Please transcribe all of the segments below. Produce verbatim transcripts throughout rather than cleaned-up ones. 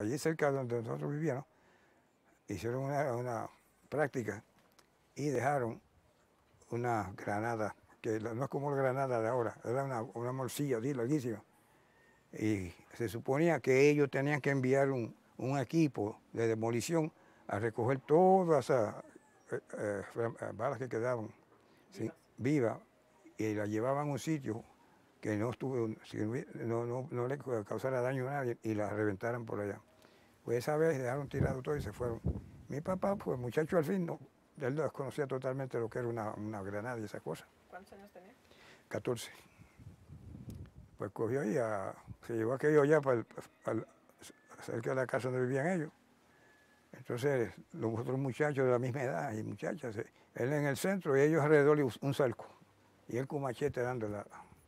allí cerca donde nosotros vivíamos, hicieron una, una práctica y dejaron una granada, que no es como la granada de ahora, era una, una morcilla así larguísima. Y se suponía que ellos tenían que enviar un, un equipo de demolición a recoger todas esas eh, eh, balas que quedaban ¿sí? vivas y las llevaban a un sitio que no, estuvo, no, no, no le causara daño a nadie y las reventaran por allá. Pues esa vez dejaron tirado todo y se fueron. Mi papá, pues muchacho al fin, no, él desconocía totalmente lo que era una, una granada y esas cosas. ¿Cuántos años tenía? catorce. Pues cogió y a, se llevó aquello allá para el, para el, cerca de la casa donde vivían ellos. Entonces los otros muchachos de la misma edad y muchachas, él en el centro y ellos alrededor un cerco. Y él con machete dándole.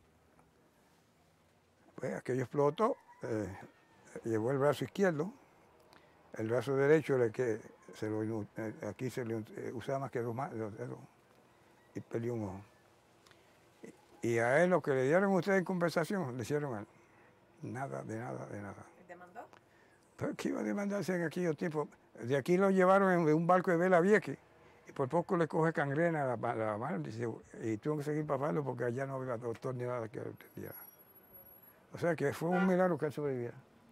Pues aquello explotó, eh, llevó el brazo izquierdo, el brazo derecho le que se lo, aquí se le usaba más que dos dedos y perdió un ojo. Y a él lo que le dieron ustedes en compensación, le hicieron a él. Nada, de nada, de nada. ¿Demandó? Pero ¿qué iba a demandarse en aquellos tiempos? De aquí lo llevaron en un barco de Vela Vieques y por poco le coge cangrena a la, la mano y, y tuvo que seguir papando porque allá no había doctor ni nada que lo atendiera. O sea que fue un milagro que él sobreviviera.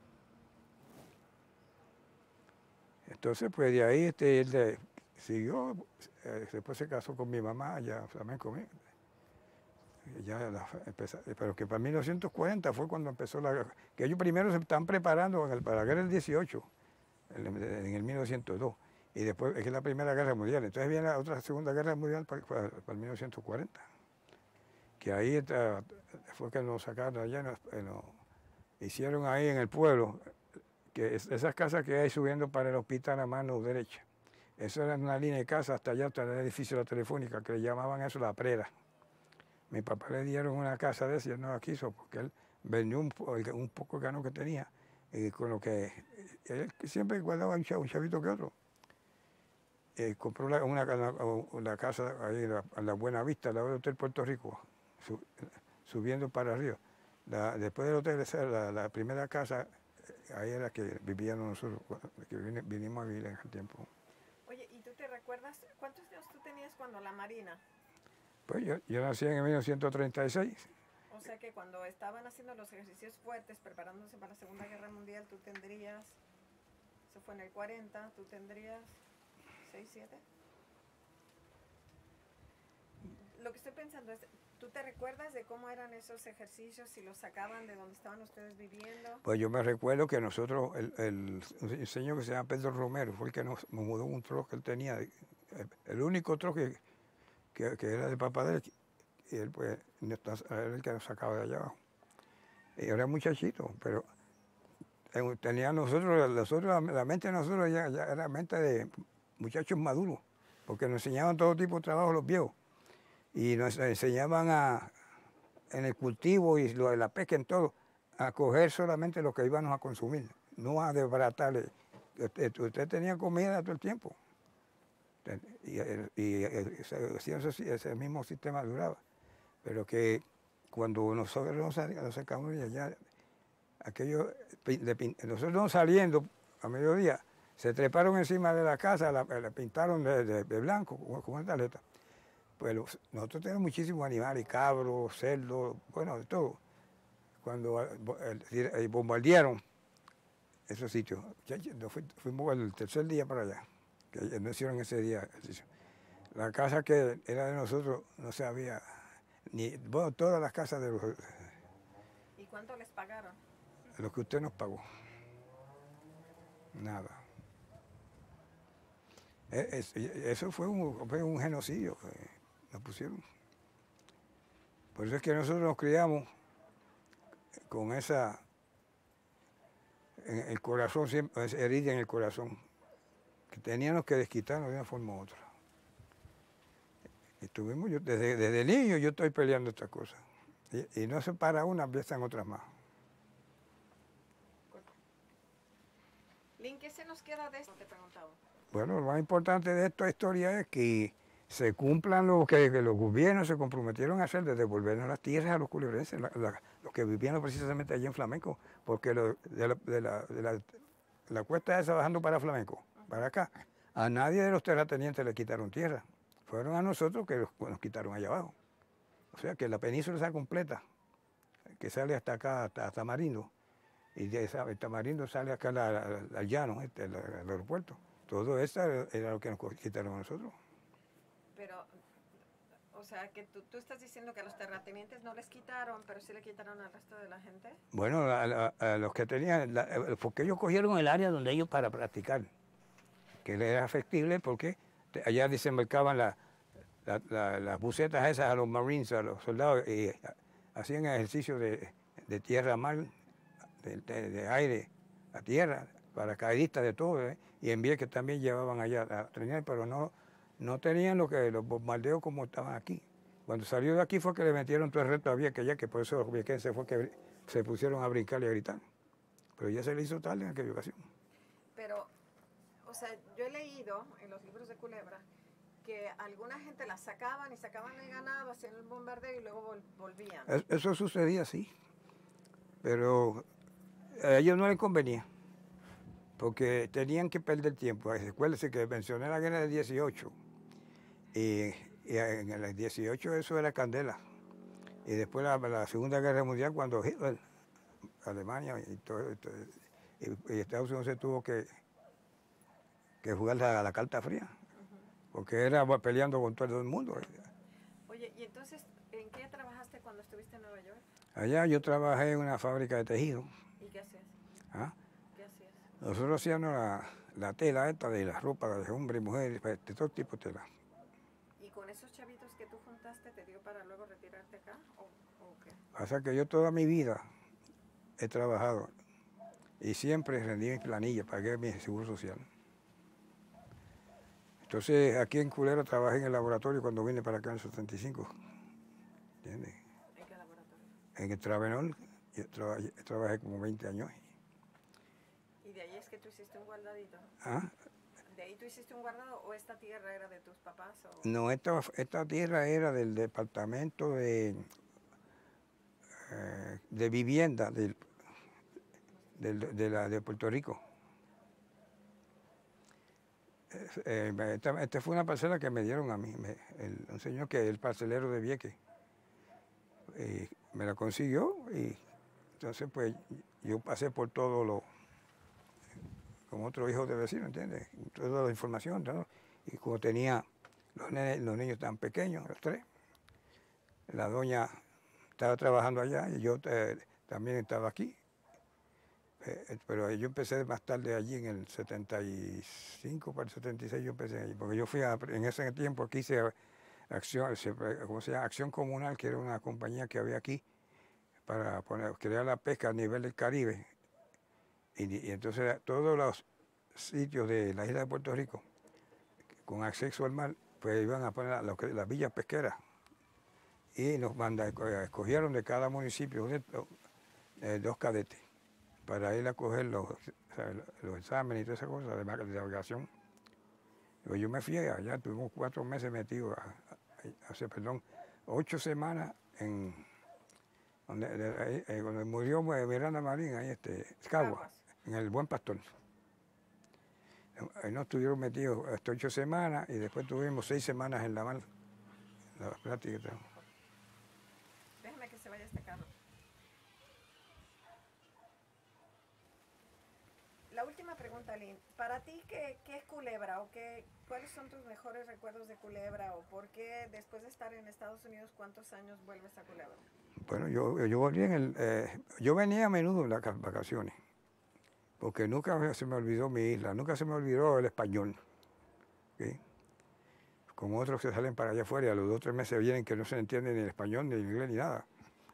Entonces, pues de ahí este, él de, siguió, eh, después se casó con mi mamá, ya también conmigo. Ya la, empezó, pero que para mil novecientos cuarenta fue cuando empezó la... que ellos primero se están preparando para la guerra del dieciocho, en el, en el mil novecientos dos, y después es que es la Primera Guerra Mundial, entonces viene la otra Segunda Guerra Mundial para, para, para el mil novecientos cuarenta, que ahí está, fue que nos sacaron allá, nos, nos hicieron ahí en el pueblo, que es, esas casas que hay subiendo para el hospital a mano derecha, eso era una línea de casa hasta allá, hasta el edificio de la Telefónica, que le llamaban eso la Prera. Mi papá le dieron una casa de esa y él no la quiso porque él vendió un, un poco de gano que tenía y con lo que él siempre guardaba un, chav, un chavito que otro. Y compró una, una, una casa ahí en la, en la Buena Vista, al lado del Hotel Puerto Rico, sub, subiendo para arriba. La, después del hotel, la, la primera casa, ahí era que vivíamos nosotros, que vinimos a vivir en aquel tiempo. Oye, ¿y tú te recuerdas cuántos años tú tenías cuando la Marina? Pues yo, yo nací en mil novecientos treinta y seis. O sea que cuando estaban haciendo los ejercicios fuertes, preparándose para la Segunda Guerra Mundial, tú tendrías, eso fue en el cuarenta, tú tendrías seis, siete. Lo que estoy pensando es, ¿tú te recuerdas de cómo eran esos ejercicios, si los sacaban de donde estaban ustedes viviendo? Pues yo me recuerdo que nosotros, el, el, el señor que se llama Pedro Romero, fue el que nos, nos mudó un trozo que él tenía, el, el único trozo que, que, que era del papá de él, y él pues era el que nos sacaba de allá abajo. Y era muchachito, pero tenía nosotros, nosotros la mente de nosotros ya, ya era mente de muchachos maduros, porque nos enseñaban todo tipo de trabajo los viejos. Y nos enseñaban a, en el cultivo y lo de la pesca, en todo, a coger solamente lo que íbamos a consumir, no a desbaratarle. Usted, usted tenía comida todo el tiempo. Y, y, y ese, ese mismo sistema duraba. Pero que cuando nosotros nos, nos sacamos de allá, aquello, de, nosotros saliendo a mediodía, se treparon encima de la casa, la, la pintaron de, de, de blanco, como una taleta. Pues los, nosotros tenemos muchísimos animales, cabros, cerdos, bueno, de todo. Cuando eh, bombardearon esos sitios, fuimos el tercer día para allá, que no hicieron ese día. La casa que era de nosotros no se había, ni, bueno, todas las casas de los... ¿Y cuánto les pagaron? Lo que usted nos pagó. Nada. Es, es, eso fue un, fue un genocidio que nos pusieron. Por eso es que nosotros nos criamos con esa, en el corazón, siempre, esa herida en el corazón, que teníamos que desquitarnos de una forma u otra. Y tuvimos, yo, desde, desde niño yo estoy peleando estas cosas. Y, y no se para una, empiezan otras más. Lin, ¿qué se nos queda de esto? Te preguntaba. Bueno, lo más importante de esta historia es que se cumplan lo que, que los gobiernos se comprometieron a hacer, de devolvernos las tierras a los culebrenses, la, la, los que vivían precisamente allí en Flamenco, porque lo, de, la, de, la, de la la cuesta esa bajando para Flamenco, para acá, a nadie de los terratenientes le quitaron tierra. Fueron a nosotros que los, nos quitaron allá abajo. O sea que la península esa completa, que sale hasta acá, hasta Tamarindo, y de esa, el Tamarindo sale acá la, la, la, al llano, este, el, el aeropuerto. Todo eso era lo que nos quitaron a nosotros. Pero, o sea, que tú, tú estás diciendo que a los terratenientes no les quitaron, pero sí le quitaron al resto de la gente. Bueno, a, a, a los que tenían, la, porque ellos cogieron el área donde ellos para practicar, que era factible porque allá desembarcaban la, la, la, las bucetas esas a los marines, a los soldados, y hacían ejercicio de, de tierra a mar, de, de, de aire a tierra, paracaidistas de todo, ¿eh? Y en Vieques también llevaban allá a entrenar, pero no, no tenían lo que los bombardeos como estaban aquí. Cuando salió de aquí fue que le metieron todo el reto a Vieques, ya que por eso los viequenses fue que se pusieron a brincar y a gritar. Pero ya se le hizo tarde en aquella ocasión. Pero, o sea, yo he leído en los libros de Culebra que alguna gente la sacaban y sacaban el ganado, hacían el bombardeo y luego vol volvían. Eso sucedía, sí. Pero a ellos no les convenía, porque tenían que perder tiempo. Recuérdense que mencioné la guerra del dieciocho, y, y en el dieciocho eso era candela. Y después la, la Segunda Guerra Mundial, cuando Hitler, Alemania y, todo, y, y Estados Unidos se tuvo que, que jugar la, la carta fría, uh-huh. Porque era peleando con todo el mundo. Oye, ¿y entonces en qué trabajaste cuando estuviste en Nueva York? Allá yo trabajé en una fábrica de tejido. ¿Y qué hacías? ¿Ah? ¿Qué hacías? Nosotros hacíamos la, la tela esta de la ropa de hombre y mujer, de todo tipo de tela. ¿Y con esos chavitos que tú juntaste te dio para luego retirarte acá o, o qué? Pasa que yo toda mi vida he trabajado y siempre rendí mis planillas, pagué mi seguro social. Entonces aquí en Culebra trabajé en el laboratorio cuando vine para acá en el setenta y cinco. ¿Entiendes? ¿En qué laboratorio? En el Travenol, yo trabajé, trabajé como veinte años. ¿Y de ahí es que tú hiciste un guardadito? ¿Ah? ¿De ahí tú hiciste un guardado o esta tierra era de tus papás? O... No, esta, esta tierra era del departamento de, eh, de vivienda del, del, de, la, de Puerto Rico. Eh, esta, esta fue una parcela que me dieron a mí, me, el, un señor que es el parcelero de Vieques. Eh, me la consiguió y entonces pues yo pasé por todo lo, como otro hijo de vecino, ¿entiendes? Toda la información, ¿no? Y como tenía los, nenes, los niños tan pequeños, los tres, la doña estaba trabajando allá y yo eh, también estaba aquí. Eh, pero yo empecé más tarde allí en el setenta y cinco para el setenta y seis yo empecé allí, porque yo fui a, en ese tiempo aquí hice acción, ¿cómo se llama? Acción Comunal, que era una compañía que había aquí para poner, crear la pesca a nivel del Caribe. Y, y entonces todos los sitios de la isla de Puerto Rico con acceso al mar, pues iban a poner las, las villas pesqueras y nos manda, escogieron de cada municipio de, de, dos cadetes para ir a coger los, o sea, los exámenes y todas esas cosas de, de navegación. Pues yo me fui allá, tuvimos cuatro meses metidos, hace, perdón, ocho semanas en donde, de, de, donde murió Miranda Marín, ahí este, Cagua, en el Buen Pastor. Ahí nos estuvieron metidos hasta ocho semanas y después tuvimos seis semanas en la mar, la práctica. Déjame que se vaya este carro. La última pregunta, Lynn. Para ti, ¿qué, qué es Culebra? ¿O qué, cuáles son tus mejores recuerdos de Culebra? ¿O por qué después de estar en Estados Unidos, cuántos años vuelves a Culebra? Bueno, yo, yo volví en el... Eh, yo venía a menudo en las vacaciones, porque nunca se me olvidó mi isla, nunca se me olvidó el español. ¿Sí? Como otros que salen para allá afuera y a los dos o tres meses vienen que no se entiende ni el español, ni el inglés, ni nada.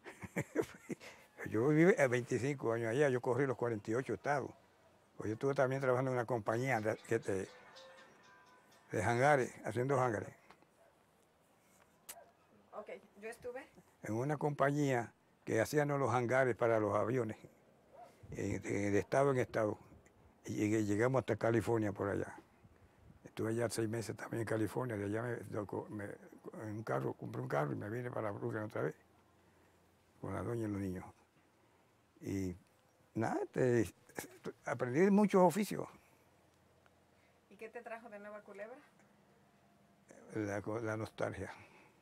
Yo viví veinticinco años allá, yo corrí los cuarenta y ocho estados. Pues yo estuve también trabajando en una compañía de, de, de hangares, haciendo hangares. Ok, yo estuve. En una compañía que hacían los hangares para los aviones, de, de estado en estado. Y llegué, llegamos hasta California por allá. Estuve allá seis meses también en California, de allá me, me, en un carro, compré un carro y me vine para Brooklyn otra vez, con la doña y los niños. Y nada, este, aprendí muchos oficios. ¿Y qué te trajo de nuevo a Culebra? La, la nostalgia.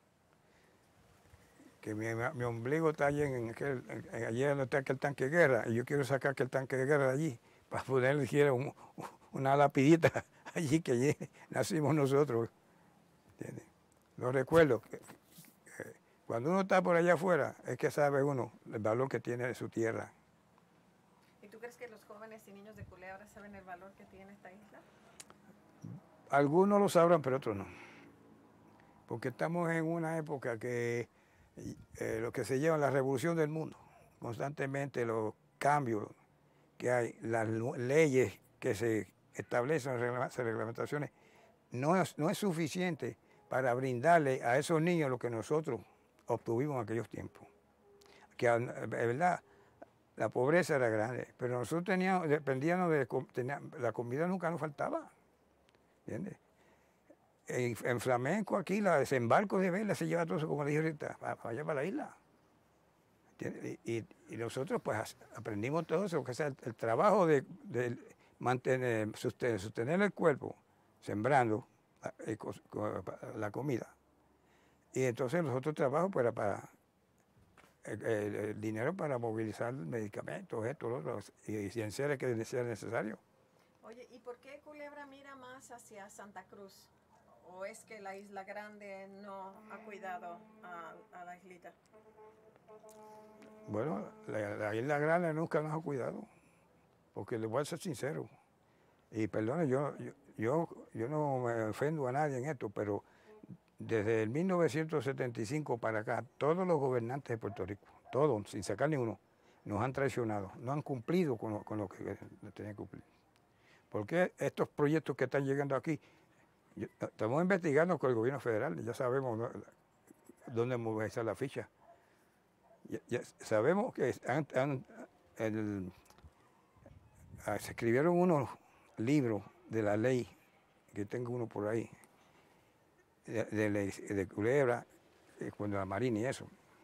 Que mi, mi ombligo está allí, en aquel, en, allí donde está aquel tanque de guerra, y yo quiero sacar aquel tanque de guerra de allí, para poder siquiera un, una lapidita allí, que allí nacimos nosotros. ¿Entiendes? Lo recuerdo. Que, que cuando uno está por allá afuera, es que sabe uno el valor que tiene de su tierra. ¿Y tú crees que los jóvenes y niños de Culebra saben el valor que tiene esta isla? Algunos lo sabrán, pero otros no. Porque estamos en una época que eh, lo que se lleva la revolución del mundo, constantemente los cambios que hay, las leyes que se establecen, las reglamentaciones, no es, no es suficiente para brindarle a esos niños lo que nosotros obtuvimos en aquellos tiempos. Que es verdad, la pobreza era grande, pero nosotros teníamos, dependíamos de, teníamos, la comida nunca nos faltaba, ¿entiendes? En, en flamenco aquí, la desembarco de vela se lleva todo eso, como le dije ahorita, para, para allá para la isla. Y, y, y nosotros pues aprendimos todo eso, que es el, el trabajo de, de mantener, sostener, sostener el cuerpo, sembrando la, la comida. Y entonces los otros trabajos pues, era para el, el, el dinero para movilizar medicamentos, esto, lo otro, y, y si en serio que sea necesario. Oye, ¿y por qué Culebra mira más hacia Santa Cruz? ¿O es que la Isla Grande no ha cuidado a, a la islita? Bueno, la, la Isla Grande nunca nos ha cuidado, porque le voy a ser sincero. Y perdone, yo, yo, yo, yo no me ofendo a nadie en esto, pero desde el mil novecientos setenta y cinco para acá, todos los gobernantes de Puerto Rico, todos, sin sacar ni uno, nos han traicionado, no han cumplido con lo, con lo que tenían que cumplir. Porque estos proyectos que están llegando aquí, yo, estamos investigando con el gobierno federal, ya sabemos, ¿no?, dónde movilizar la ficha. Ya, ya sabemos que han, han, el, se escribieron unos libros de la ley, que tengo uno por ahí, de, de, de Culebra, cuando la Marina y eso.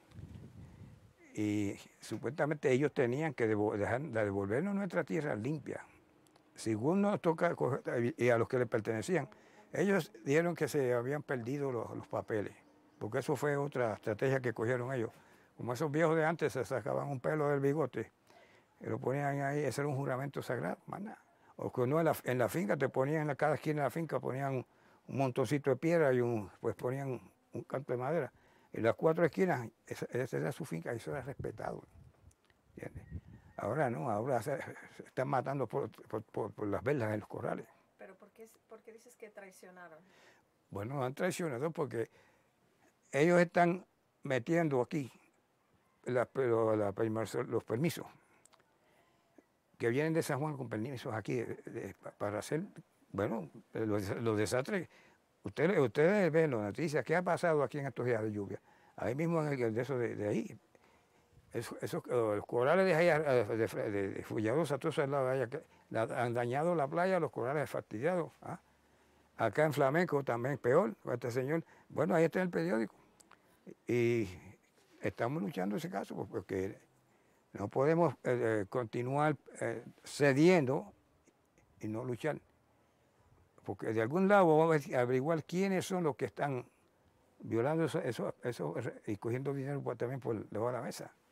Y supuestamente ellos tenían que devolver, dejar, devolvernos nuestra tierra limpia. Según nos toca, y a los que le pertenecían, ellos dijeron que se habían perdido los, los papeles, porque eso fue otra estrategia que cogieron ellos. Como esos viejos de antes se sacaban un pelo del bigote y lo ponían ahí, ese era un juramento sagrado, más nada. O que no en la, en la finca te ponían, en la, cada esquina de la finca ponían un, un montoncito de piedra y un, pues ponían un, un canto de madera. En las cuatro esquinas, esa, esa era su finca y eso era respetado. ¿Entiendes? Ahora no, ahora se, se están matando por, por, por, por las velas en los corrales. ¿Pero por qué, por qué dices que traicionaron? Bueno, han traicionado porque ellos están metiendo aquí la, la, la, los permisos que vienen de San Juan con permisos aquí de, de, para hacer, bueno, los, los desastres. Ustedes, ustedes ven las noticias, ¿qué ha pasado aquí en estos días de lluvia? Ahí mismo en el de eso de, de ahí. Eso, eso, los corales de, allá, de, de, de, de Fulladosa, todos esos lados allá, que la, han dañado la playa, los corales fastidiados. ¿Ah? Acá en Flamenco también peor, con este señor. Bueno, ahí está en el periódico. Y estamos luchando ese caso, porque no podemos eh, continuar eh, cediendo y no luchar. Porque de algún lado vamos a averiguar quiénes son los que están violando eso, eso, eso y cogiendo dinero pues, también por debajo de la mesa.